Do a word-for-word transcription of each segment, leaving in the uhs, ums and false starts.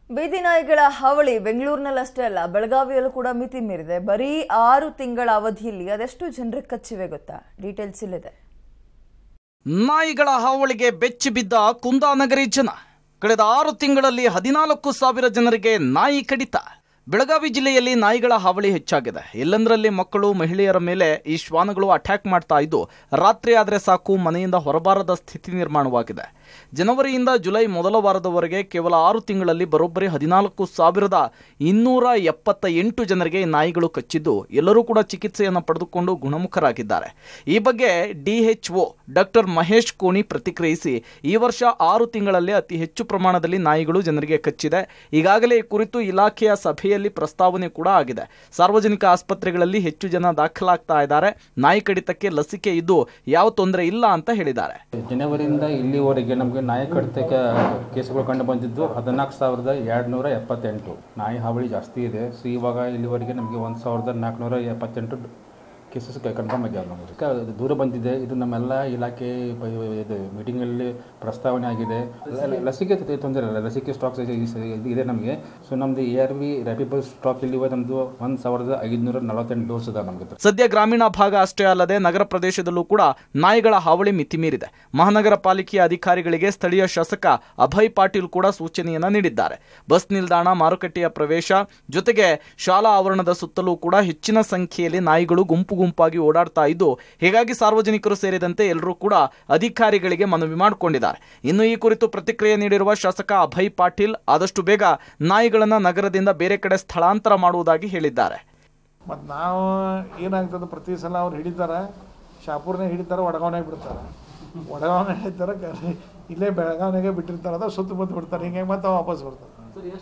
ಬೀದಿ ನಾಯಿಗಳ ಹಾವಳಿ ಬೆಂಗಳೂರಿನಲ್ಲಷ್ಟೇ ಅಲ್ಲ ಬೆಳಗಾವಿಯಲ್ಲೂ ಕೂಡ ಮಿತಿ ಮೀರಿದೆ. ಬರೀ ಆರು ತಿಂಗಳ ಅವಧಿಯಲ್ಲಿ ಅದೆಷ್ಟು ಜನರಿಗೆ ಕಚ್ಚಿವೆ ಗೊತ್ತಾ? ಡೀಟೇಲ್ಸ್ ಇಲ್ಲಿದೆ. ನಾಯಿಗಳ ಹಾವಳಿಗೆ ಬೆಚ್ಚಿ ಬಿದ್ದ ಕುಂದಾನಗರಿ ಜನ. ಕಳೆದ ಆರು ತಿಂಗಳಲ್ಲಿ ಹದಿನಾಲ್ಕು ಸಾವಿರ ಜನರಿಗೆ ನಾಯಿ ಕಡಿತ. ಬೆಳಗಾವಿ ಜಿಲ್ಲೆಯಲ್ಲಿ ನಾಯಿಗಳ ಹಾವಳಿ ಹೆಚ್ಚಾಗಿದೆ. ಎಲ್ಲಂದರಲ್ಲಿ ಮಕ್ಕಳು ಮಹಿಳೆಯರ ಮೇಲೆ ಈ ಶ್ವಾನಗಳು ಅಟ್ಯಾಕ್ ಮಾಡ್ತಾ ಇದ್ದು, ರಾತ್ರಿ ಆದರೆ ಸಾಕು ಮನೆಯಿಂದ ಹೊರಬಾರದ ಸ್ಥಿತಿ ನಿರ್ಮಾಣವಾಗಿದೆ. ಜನವರಿಯಿಂದ ಜುಲೈ ಮೊದಲ ವಾರದವರೆಗೆ ಕೇವಲ ಆರು ತಿಂಗಳಲ್ಲಿ ಬರೋಬ್ಬರಿ ಹದಿನಾಲ್ಕು ಸಾವಿರದ ಇನ್ನೂರ ಎಪ್ಪತ್ತ ಎಂಟು ಜನರಿಗೆ ನಾಯಿಗಳು ಕಚ್ಚಿದ್ದು, ಎಲ್ಲರೂ ಕೂಡ ಚಿಕಿತ್ಸೆಯನ್ನು ಪಡೆದುಕೊಂಡು ಗುಣಮುಖರಾಗಿದ್ದಾರೆ. ಈ ಬಗ್ಗೆ ಡಿಎಚ್ಒ ಡಾಕ್ಟರ್ ಮಹೇಶ್ ಕೋಣಿ ಪ್ರತಿಕ್ರಿಯಿಸಿ, ಈ ವರ್ಷ ಆರು ತಿಂಗಳಲ್ಲಿ ಅತಿ ಹೆಚ್ಚು ಪ್ರಮಾಣದಲ್ಲಿ ನಾಯಿಗಳು ಜನರಿಗೆ ಕಚ್ಚಿದೆ. ಈಗಾಗಲೇ ಈ ಕುರಿತು ಇಲಾಖೆಯ ಸಭೆಯಲ್ಲಿ ಪ್ರಸ್ತಾವನೆ ಕೂಡ ಆಗಿದೆ. ಸಾರ್ವಜನಿಕ ಆಸ್ಪತ್ರೆಗಳಲ್ಲಿ ಹೆಚ್ಚು ಜನ ದಾಖಲಾಗ್ತಾ ಇದ್ದಾರೆ. ನಾಯಿ ಕಡಿತಕ್ಕೆ ಲಸಿಕೆ ಇದ್ದು ಯಾವ ತೊಂದರೆ ಇಲ್ಲ ಅಂತ ಹೇಳಿದ್ದಾರೆ. ಜನವರಿಯಿಂದ ಇಲ್ಲಿವರೆಗೆ ನಮಗೆ ನಾಯಿ ಕಡಿತಕ್ಕೆ ಕೇಸುಗಳು ಕಂಡು ಬಂದಿದ್ದು ಹದಿನಾಲ್ಕು ಸಾವಿರದ ಎರಡು ನೂರ ಎಪ್ಪತ್ತೆಂಟು. ನಾಯಿ ಹಾವಳಿ ಜಾಸ್ತಿ ಇದೆ. ಸೊ ಇವಾಗ ಇಲ್ಲಿವರೆಗೆ ನಮಗೆ ಒಂದು ಸಾವಿರದ ನಾಲ್ಕುನೂರ ಎಪ್ಪತ್ತೆಂಟು ಕೇಸಸ್ ಕನ್ಫರ್ಮ್ ಆಗ್ಯಾವ. ನಮಗೆ ದೂರ ಬಂದಿದೆ. ಇದು ನಮ್ಮೆಲ್ಲ ಇಲಾಖೆ ಇದು ಮೀಟಿಂಗಲ್ಲಿ ಪ್ರಸ್ತಾವನೆ ಆಗಿದೆ. ಲಸಿಕೆ ತೊಂದರೆ ಇಲ್ಲ, ಲಸಿಕೆ ಸ್ಟಾಕ್ ಇದೆ ನಮಗೆ. ಸೊ ನಮ್ದು A R V rapid stock ಇಲ್ಲಿ ನಮ್ದು ಒಂದು ಸಾವಿರದ ಐದುನೂರ ನಲವತ್ತೆಂಟು ಡೋಸ್ ಇದೆ ನಮಗೆ. ಸದ್ಯ ಗ್ರಾಮೀಣ ಭಾಗ ಅಷ್ಟೇ ಅಲ್ಲದೆ ನಗರ ಪ್ರದೇಶದಲ್ಲೂ ಕೂಡ ನಾಯಿಗಳ ಹಾವಳಿ ಮಿತಿ ಮೀರಿದೆ. ಮಹಾನಗರ ಪಾಲಿಕೆಯ ಅಧಿಕಾರಿಗಳಿಗೆ ಸ್ಥಳೀಯ ಶಾಸಕ ಅಭಯ್ ಪಾಟೀಲ್ ಕೂಡ ಸೂಚನೆಯನ್ನ ನೀಡಿದ್ದಾರೆ. ಬಸ್ ನಿಲ್ದಾಣ, ಮಾರುಕಟ್ಟೆಯ ಪ್ರವೇಶ ಜೊತೆಗೆ ಶಾಲಾ ಆವರಣದ ಸುತ್ತಲೂ ಕೂಡ ಹೆಚ್ಚಿನ ಸಂಖ್ಯೆಯಲ್ಲಿ ನಾಯಿಗಳು ಗುಂಪು ಗುಂಪಾಗಿ ಓಡಾಡ್ತಾ ಇದ್ದು, ಹೀಗಾಗಿ ಸಾರ್ವಜನಿಕರು ಸೇರಿದಂತೆ ಎಲ್ಲರೂ ಕೂಡ ಅಧಿಕಾರಿಗಳಿಗೆ ಮನವಿ ಮಾಡಿಕೊಂಡಿದ್ದಾರೆ. ಇನ್ನು ಈ ಕುರಿತು ಪ್ರತಿಕ್ರಿಯೆ ನೀಡಿರುವ ಶಾಸಕ ಅಭಯ್ ಪಾಟೀಲ್, ಆದಷ್ಟು ಬೇಗ ನಾಯಿಗಳನ್ನ ನಗರದಿಂದ ಬೇರೆ ಕಡೆ ಸ್ಥಳಾಂತರ ಮಾಡುವುದಾಗಿ ಹೇಳಿದ್ದಾರೆ. ಮತ್ತು ನಾವು ಏನಾಗ್ತದೆ, ಪ್ರತಿ ಸಲ ಅವ್ರು ಹಿಡಿತಾರೆ, ಶಾಪೂರ್ನಾಗ ಹಿಡಿತಾರೆ, ವಡಗಾವ್ನಾಗ ಬಿಡ್ತಾರೆ, ವಡಗಾವ್ನಾಗ ಹಿಡಿತಾರೆ, ಇಲ್ಲೇ ಬೆಳಗಾವ್ನಾಗೆ ಬಿಟ್ಟಿರ್ತಾರೆ, ಅದು ಸುತ್ತಮುತ್ತ ಬಿಡ್ತಾರೆ. ಹಿಂಗೆ ಮತ್ತೆ ವಾಪಸ್ ಬರ್ತಾರೆ.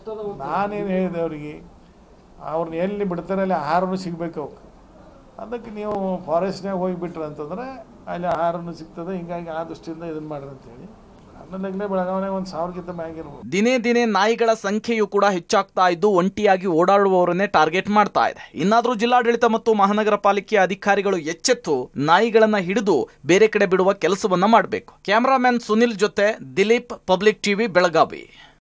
ನಾನೇನು ಹೇಳಿದೆ ಅವರಿಗೆ, ಅವ್ರನ್ನ ಎಲ್ಲಿ ಬಿಡ್ತಾರೆ ಅಲ್ಲಿ ಆಹಾರನೂ ಸಿಗಬೇಕು ಅವಕ್ಕೆ. ಅದಕ್ಕೆ ನೀವು ಫಾರೆಸ್ಟ್ನಾಗ ಹೋಗಿ ಬಿಟ್ರಿ ಅಂತಂದ್ರೆ ಅಲ್ಲಿ ಆಹಾರನೂ ಸಿಗ್ತದೆ. ಹಿಂಗಾಗಿ ಆ ದೃಷ್ಟಿಯಿಂದ ಇದನ್ನು ಮಾಡ್ರಿ ಅಂತೇಳಿ ಹನ್ನೊಂದಗಲೇ ಬೆಳಗಾವಿನಾಗ ಒಂದು ಸಾವಿರಕ್ಕಿಂತ ಮ್ಯಾಗಿರ್ಬೋದು. ದಿನೇ ದಿನೇ ನಾಯಿಗಳ ಸಂಖ್ಯೆಯು ಕೂಡ ಹೆಚ್ಚಾಗ್ತಾ ಇದ್ದು, ಒಂಟಿಯಾಗಿ ಓಡಾಡುವವರನ್ನೇ ಟಾರ್ಗೆಟ್ ಮಾಡ್ತಾ ಇದೆ. ಇನ್ನಾದರೂ ಜಿಲ್ಲಾಡಳಿತ ಮತ್ತು ಮಹಾನಗರ ಪಾಲಿಕೆಯ ಅಧಿಕಾರಿಗಳು ಎಚ್ಚೆತ್ತು ನಾಯಿಗಳನ್ನ ಹಿಡಿದು ಬೇರೆ ಕಡೆ ಬಿಡುವ ಕೆಲಸವನ್ನ ಮಾಡಬೇಕು. ಕ್ಯಾಮರಾಮನ್ ಸುನಿಲ್ ಜೊತೆ ದಿಲೀಪ್, ಪಬ್ಲಿಕ್ ಟಿವಿ, ಬೆಳಗಾವಿ.